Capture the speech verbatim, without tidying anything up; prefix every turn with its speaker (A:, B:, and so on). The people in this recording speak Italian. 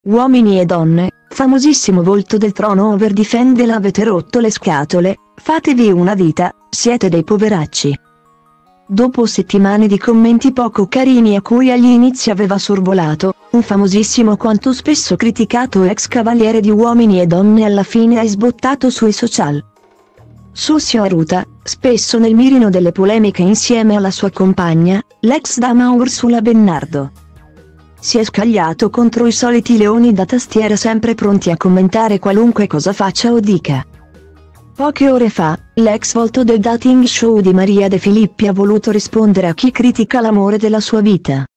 A: Uomini e donne, famosissimo volto del trono over difende l'avete rotto le scatole, fatevi una vita, siete dei poveracci. Dopo settimane di commenti poco carini a cui agli inizi aveva sorvolato, un famosissimo quanto spesso criticato ex cavaliere di Uomini e Donne alla fine ha sbottato sui social. Sosio Aruta, spesso nel mirino delle polemiche insieme alla sua compagna, l'ex dama Ursula Bennardo. Si è scagliato contro i soliti leoni da tastiera sempre pronti a commentare qualunque cosa faccia o dica. Poche ore fa, l'ex volto del dating show di Maria De Filippi ha voluto rispondere a chi critica l'amore della sua vita.